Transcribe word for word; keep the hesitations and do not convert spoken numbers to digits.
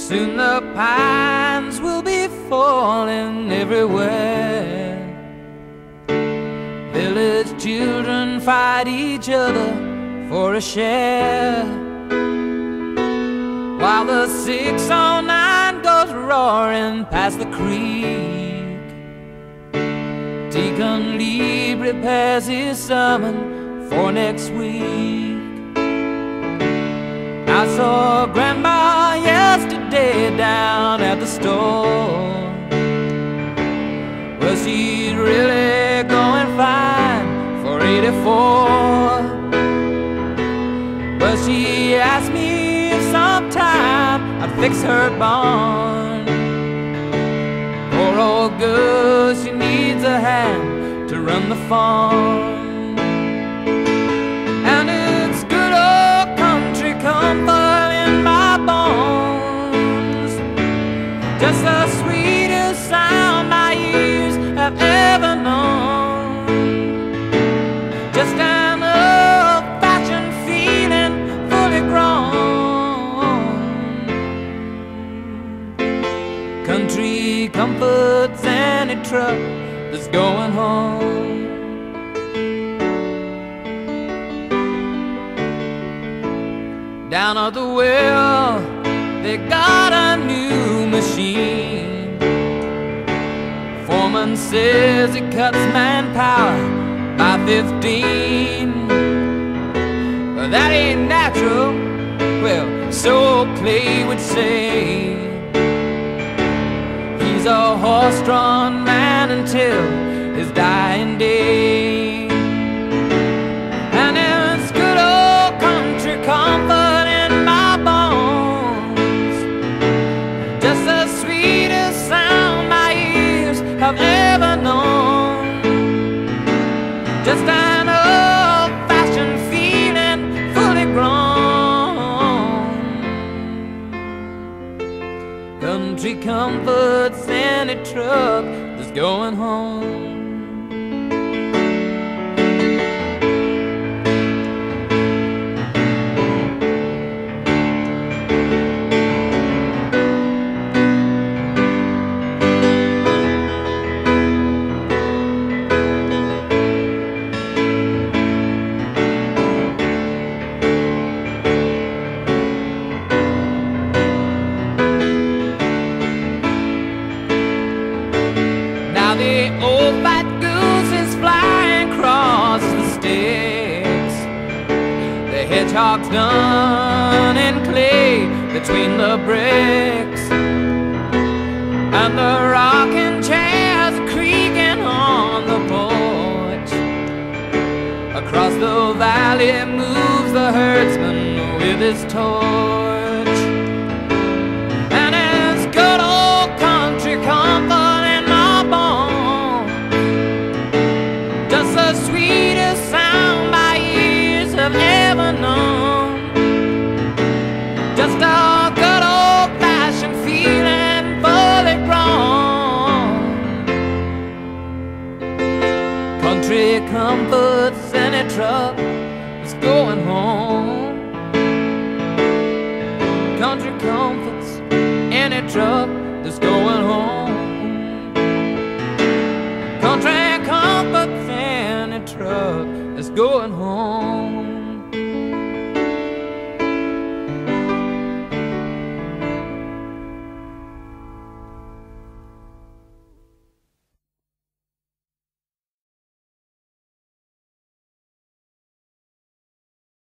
Soon the pines will be falling everywhere. Village children fight each other for a share, while the six oh nine goes roaring past the creek. Deacon Lee prepares his sermon for next week. I saw Grandma yesterday down at the store. Well, she's really going fine for eighty-four. Well, she asked me if sometime I'd fix her barn. Poor old girl, she needs a hand to run the farm. And it's good old country comfort in my bones, just the sweetest sound my ears have ever known. Just an old-fashioned feeling, fully grown. Country comforts any truck that's going home. Down at the well, they got a new machine. Foreman says it cuts manpower by fifteen. But that ain't natural, well, so Clay would say. He's a horse-drawn man until his dying day. And it's good old country comfort in my bones, just the sweetest sound my ears have ever known. Just an old-fashioned feeling, fully grown. Country comforts any truck that's going home. Hedgehog's done in clay between the bricks, and the rocking chairs are creaking on the porch. Across the valley moves the herdsman with his torch. And it's good old country comfort in my bones, just the sweetest sound my ears have ever known. Just a good old-fashioned feeling, fully grown. Country comforts any truck that's going home. Country comforts any truck that's going home. Country comforts any truck that's going home.